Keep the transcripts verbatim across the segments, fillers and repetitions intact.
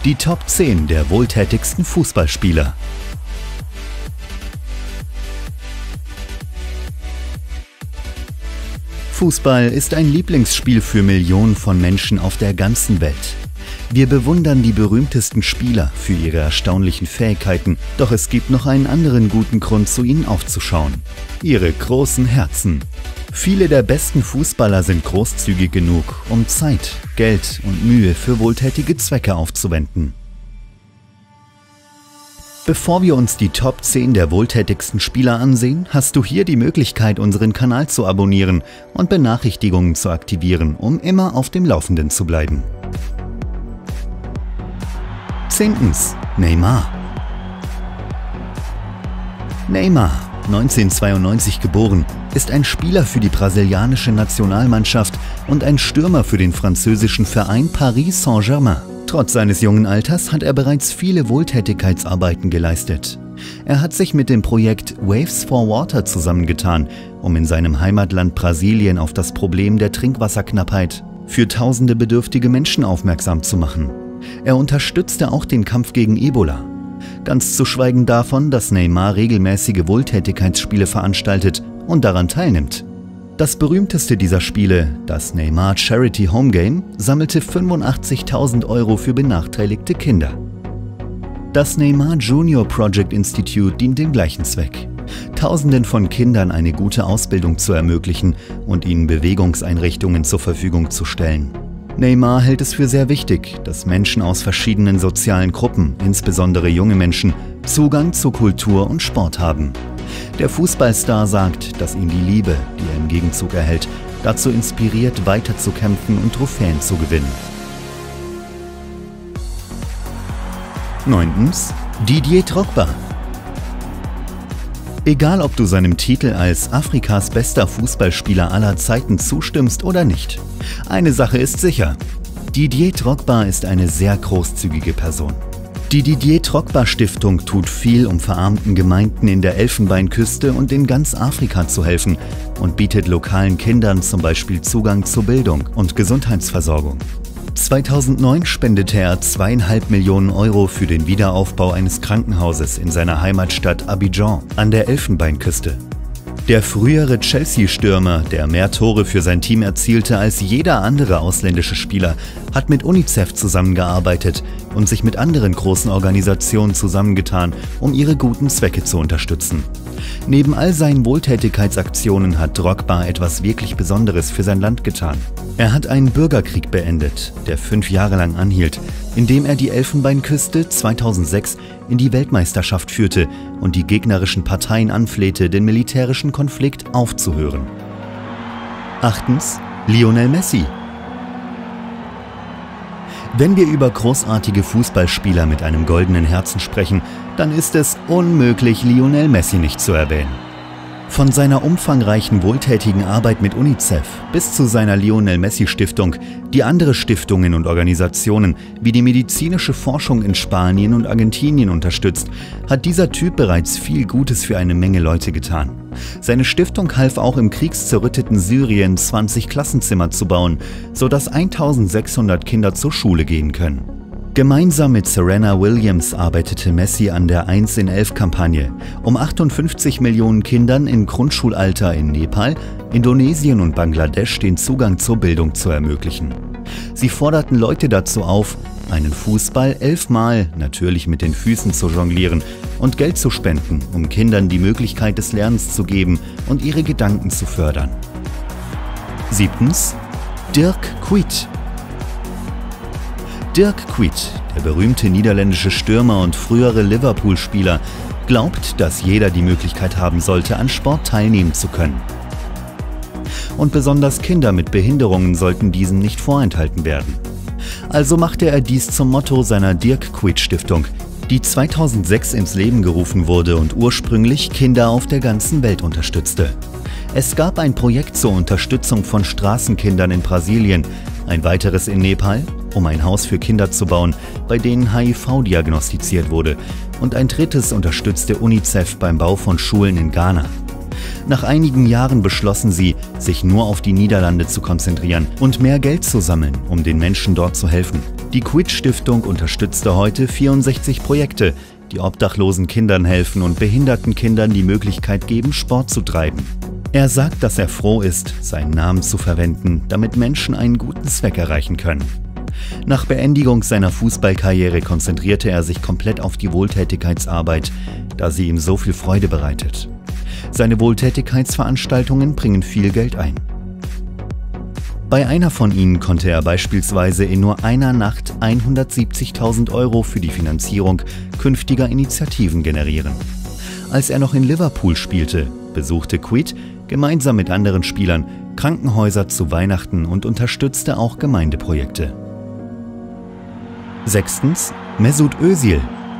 Die Top zehn der wohltätigsten Fußballspieler. Fußball ist ein Lieblingsspiel für Millionen von Menschen auf der ganzen Welt. Wir bewundern die berühmtesten Spieler für ihre erstaunlichen Fähigkeiten, doch es gibt noch einen anderen guten Grund, zu ihnen aufzuschauen: ihre großen Herzen. Viele der besten Fußballer sind großzügig genug, um Zeit, Geld und Mühe für wohltätige Zwecke aufzuwenden. Bevor wir uns die Top zehn der wohltätigsten Spieler ansehen, hast du hier die Möglichkeit, unseren Kanal zu abonnieren und Benachrichtigungen zu aktivieren, um immer auf dem Laufenden zu bleiben. Zehntens. Neymar. Neymar, neunzehnhundertzweiundneunzig geboren, ist ein Spieler für die brasilianische Nationalmannschaft und ein Stürmer für den französischen Verein Paris Saint-Germain. Trotz seines jungen Alters hat er bereits viele Wohltätigkeitsarbeiten geleistet. Er hat sich mit dem Projekt Waves for Water zusammengetan, um in seinem Heimatland Brasilien auf das Problem der Trinkwasserknappheit für tausende bedürftige Menschen aufmerksam zu machen. Er unterstützte auch den Kampf gegen Ebola. Ganz zu schweigen davon, dass Neymar regelmäßige Wohltätigkeitsspiele veranstaltet und daran teilnimmt. Das berühmteste dieser Spiele, das Neymar Charity Home Game, sammelte fünfundachtzigtausend Euro für benachteiligte Kinder. Das Neymar Junior Project Institute dient dem gleichen Zweck: Tausenden von Kindern eine gute Ausbildung zu ermöglichen und ihnen Bewegungseinrichtungen zur Verfügung zu stellen. Neymar hält es für sehr wichtig, dass Menschen aus verschiedenen sozialen Gruppen, insbesondere junge Menschen, Zugang zu Kultur und Sport haben. Der Fußballstar sagt, dass ihn die Liebe, die er im Gegenzug erhält, dazu inspiriert, weiterzukämpfen und Trophäen zu gewinnen. Neuntens. Didier Drogba. Egal, ob du seinem Titel als Afrikas bester Fußballspieler aller Zeiten zustimmst oder nicht, eine Sache ist sicher: Didier Drogba ist eine sehr großzügige Person. Die Didier Drogba Stiftung tut viel, um verarmten Gemeinden in der Elfenbeinküste und in ganz Afrika zu helfen und bietet lokalen Kindern zum Beispiel Zugang zu Bildung und Gesundheitsversorgung. zweitausendneun spendete er zweieinhalb Millionen Euro für den Wiederaufbau eines Krankenhauses in seiner Heimatstadt Abidjan an der Elfenbeinküste. Der frühere Chelsea-Stürmer, der mehr Tore für sein Team erzielte als jeder andere ausländische Spieler, hat mit UNICEF zusammengearbeitet und sich mit anderen großen Organisationen zusammengetan, um ihre guten Zwecke zu unterstützen. Neben all seinen Wohltätigkeitsaktionen hat Drogba etwas wirklich Besonderes für sein Land getan. Er hat einen Bürgerkrieg beendet, der fünf Jahre lang anhielt, indem er die Elfenbeinküste zweitausendsechs in die Weltmeisterschaft führte und die gegnerischen Parteien anflehte, den militärischen Konflikt aufzuhören. Achtens. Lionel Messi. Wenn wir über großartige Fußballspieler mit einem goldenen Herzen sprechen, dann ist es unmöglich, Lionel Messi nicht zu erwähnen. Von seiner umfangreichen wohltätigen Arbeit mit UNICEF bis zu seiner Lionel Messi Stiftung, die andere Stiftungen und Organisationen wie die medizinische Forschung in Spanien und Argentinien unterstützt, hat dieser Typ bereits viel Gutes für eine Menge Leute getan. Seine Stiftung half auch im kriegszerrütteten Syrien zwanzig Klassenzimmer zu bauen, sodass eintausendsechshundert Kinder zur Schule gehen können. Gemeinsam mit Serena Williams arbeitete Messi an der eins in elf Kampagne, um achtundfünfzig Millionen Kindern im Grundschulalter in Nepal, Indonesien und Bangladesch den Zugang zur Bildung zu ermöglichen. Sie forderten Leute dazu auf, einen Fußball elfmal, natürlich mit den Füßen, zu jonglieren und Geld zu spenden, um Kindern die Möglichkeit des Lernens zu geben und ihre Gedanken zu fördern. Siebtens. Dirk Kuyt. Dirk Kuyt, der berühmte niederländische Stürmer und frühere Liverpool-Spieler, glaubt, dass jeder die Möglichkeit haben sollte, an Sport teilnehmen zu können. Und besonders Kinder mit Behinderungen sollten diesen nicht vorenthalten werden. Also machte er dies zum Motto seiner Dirk Kuyt Stiftung, die zweitausendsechs ins Leben gerufen wurde und ursprünglich Kinder auf der ganzen Welt unterstützte. Es gab ein Projekt zur Unterstützung von Straßenkindern in Brasilien, ein weiteres in Nepal, um ein Haus für Kinder zu bauen, bei denen H I V diagnostiziert wurde, und ein drittes unterstützte UNICEF beim Bau von Schulen in Ghana. Nach einigen Jahren beschlossen sie, sich nur auf die Niederlande zu konzentrieren und mehr Geld zu sammeln, um den Menschen dort zu helfen. Die Quid-Stiftung unterstützte heute vierundsechzig Projekte, die obdachlosen Kindern helfen und behinderten Kindern die Möglichkeit geben, Sport zu treiben. Er sagt, dass er froh ist, seinen Namen zu verwenden, damit Menschen einen guten Zweck erreichen können. Nach Beendigung seiner Fußballkarriere konzentrierte er sich komplett auf die Wohltätigkeitsarbeit, da sie ihm so viel Freude bereitet. Seine Wohltätigkeitsveranstaltungen bringen viel Geld ein. Bei einer von ihnen konnte er beispielsweise in nur einer Nacht hundertsiebzigtausend Euro für die Finanzierung künftiger Initiativen generieren. Als er noch in Liverpool spielte, besuchte Quid gemeinsam mit anderen Spielern Krankenhäuser zu Weihnachten und unterstützte auch Gemeindeprojekte. Sechstens. Mesut Özil.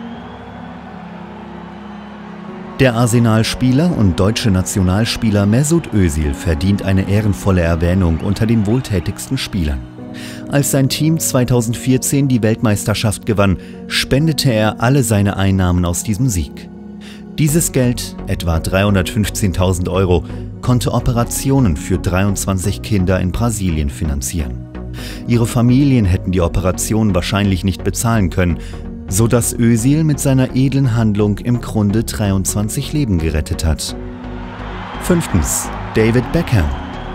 Der Arsenal-Spieler und deutsche Nationalspieler Mesut Özil verdient eine ehrenvolle Erwähnung unter den wohltätigsten Spielern. Als sein Team zweitausendvierzehn die Weltmeisterschaft gewann, spendete er alle seine Einnahmen aus diesem Sieg. Dieses Geld, etwa dreihundertfünfzehntausend Euro, konnte Operationen für dreiundzwanzig Kinder in Brasilien finanzieren. Ihre Familien hätten die Operation wahrscheinlich nicht bezahlen können, sodass Özil mit seiner edlen Handlung im Grunde dreiundzwanzig Leben gerettet hat. Fünftens. David Beckham.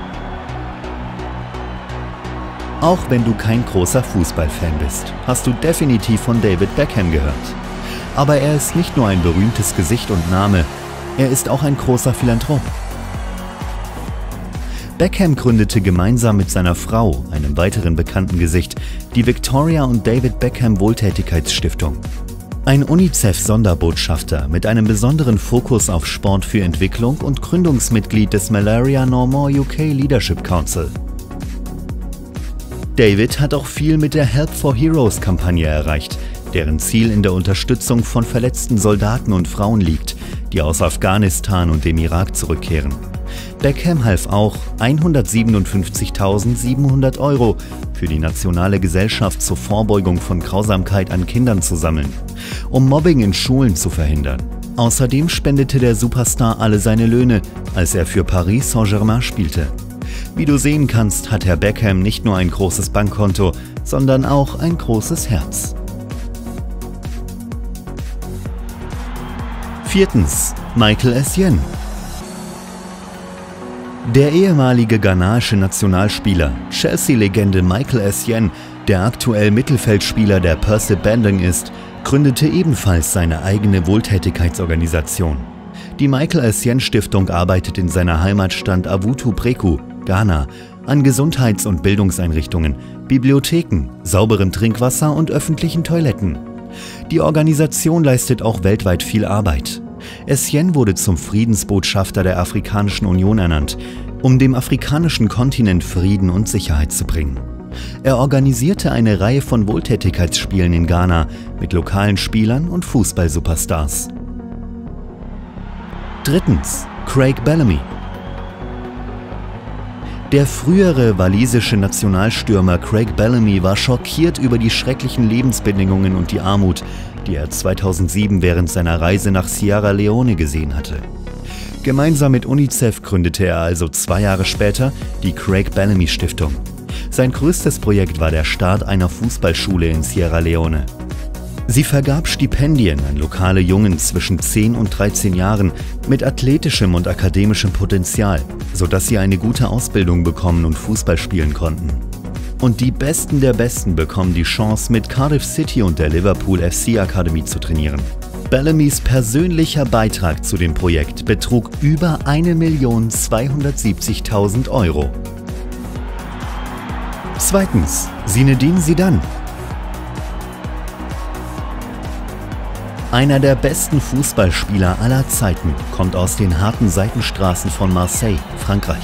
Auch wenn du kein großer Fußballfan bist, hast du definitiv von David Beckham gehört. Aber er ist nicht nur ein berühmtes Gesicht und Name, er ist auch ein großer Philanthrop. Beckham gründete gemeinsam mit seiner Frau, einem weiteren bekannten Gesicht, die Victoria und David Beckham Wohltätigkeitsstiftung. Ein UNICEF-Sonderbotschafter mit einem besonderen Fokus auf Sport für Entwicklung und Gründungsmitglied des Malaria No More U K Leadership Council. David hat auch viel mit der Help for Heroes-Kampagne erreicht, deren Ziel in der Unterstützung von verletzten Soldaten und Frauen liegt, die aus Afghanistan und dem Irak zurückkehren. Beckham half auch, hundertsiebenundfünfzigtausendsiebenhundert Euro für die Nationale Gesellschaft zur Vorbeugung von Grausamkeit an Kindern zu sammeln, um Mobbing in Schulen zu verhindern. Außerdem spendete der Superstar alle seine Löhne, als er für Paris Saint-Germain spielte. Wie du sehen kannst, hat Herr Beckham nicht nur ein großes Bankkonto, sondern auch ein großes Herz. Viertens. Michael Essien. Der ehemalige ghanaische Nationalspieler, Chelsea-Legende Michael Essien, der aktuell Mittelfeldspieler der Percy Bandung ist, gründete ebenfalls seine eigene Wohltätigkeitsorganisation. Die Michael Essien Stiftung arbeitet in seiner Heimatstadt Avutu-Preku, Ghana, an Gesundheits- und Bildungseinrichtungen, Bibliotheken, sauberem Trinkwasser und öffentlichen Toiletten. Die Organisation leistet auch weltweit viel Arbeit. Essien wurde zum Friedensbotschafter der Afrikanischen Union ernannt, um dem afrikanischen Kontinent Frieden und Sicherheit zu bringen. Er organisierte eine Reihe von Wohltätigkeitsspielen in Ghana mit lokalen Spielern und Fußball-Superstars. Drittens. Craig Bellamy. Der frühere walisische Nationalstürmer Craig Bellamy war schockiert über die schrecklichen Lebensbedingungen und die Armut, die er zweitausendsieben während seiner Reise nach Sierra Leone gesehen hatte. Gemeinsam mit UNICEF gründete er also zwei Jahre später die Craig Bellamy Stiftung. Sein größtes Projekt war der Start einer Fußballschule in Sierra Leone. Sie vergab Stipendien an lokale Jungen zwischen zehn und dreizehn Jahren mit athletischem und akademischem Potenzial, sodass sie eine gute Ausbildung bekommen und Fußball spielen konnten. Und die Besten der Besten bekommen die Chance, mit Cardiff City und der Liverpool F C Akademie zu trainieren. Bellamys persönlicher Beitrag zu dem Projekt betrug über eine Million zweihundertsiebzigtausend Euro. Zweitens. Zinedine Zidane. Einer der besten Fußballspieler aller Zeiten kommt aus den harten Seitenstraßen von Marseille, Frankreich.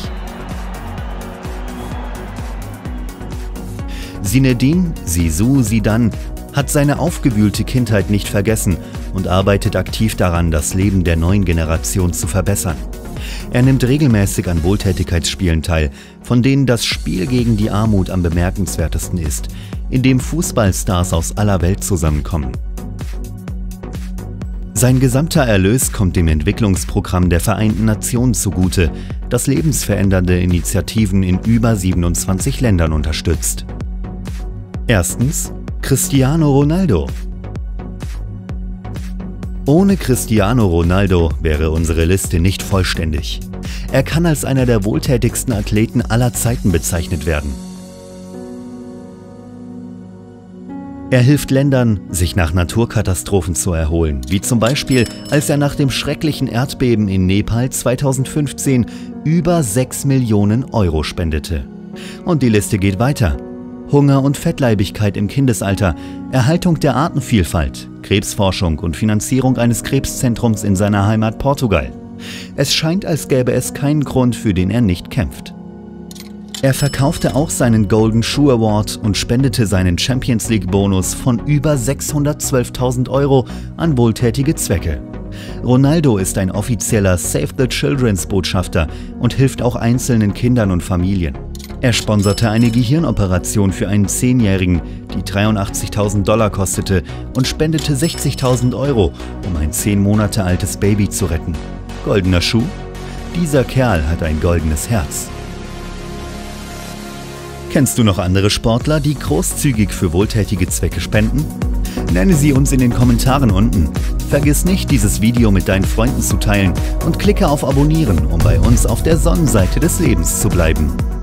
Zinedine Zizou Zidane hat seine aufgewühlte Kindheit nicht vergessen und arbeitet aktiv daran, das Leben der neuen Generation zu verbessern. Er nimmt regelmäßig an Wohltätigkeitsspielen teil, von denen das Spiel gegen die Armut am bemerkenswertesten ist, in dem Fußballstars aus aller Welt zusammenkommen. Sein gesamter Erlös kommt dem Entwicklungsprogramm der Vereinten Nationen zugute, das lebensverändernde Initiativen in über siebenundzwanzig Ländern unterstützt. Erstens. Cristiano Ronaldo. Ohne Cristiano Ronaldo wäre unsere Liste nicht vollständig. Er kann als einer der wohltätigsten Athleten aller Zeiten bezeichnet werden. Er hilft Ländern, sich nach Naturkatastrophen zu erholen, wie zum Beispiel, als er nach dem schrecklichen Erdbeben in Nepal zweitausendfünfzehn über sechs Millionen Euro spendete. Und die Liste geht weiter. Hunger und Fettleibigkeit im Kindesalter, Erhaltung der Artenvielfalt, Krebsforschung und Finanzierung eines Krebszentrums in seiner Heimat Portugal. Es scheint, als gäbe es keinen Grund, für den er nicht kämpft. Er verkaufte auch seinen Golden Shoe Award und spendete seinen Champions League Bonus von über sechshundertzwölftausend Euro an wohltätige Zwecke. Ronaldo ist ein offizieller Save the Children's Botschafter und hilft auch einzelnen Kindern und Familien. Er sponserte eine Gehirnoperation für einen Zehnjährigen, die dreiundachtzigtausend Dollar kostete, und spendete sechzigtausend Euro, um ein zehn Monate altes Baby zu retten. Goldener Schuh? Dieser Kerl hat ein goldenes Herz. Kennst du noch andere Sportler, die großzügig für wohltätige Zwecke spenden? Nenne sie uns in den Kommentaren unten. Vergiss nicht, dieses Video mit deinen Freunden zu teilen und klicke auf Abonnieren, um bei uns auf der Sonnenseite des Lebens zu bleiben.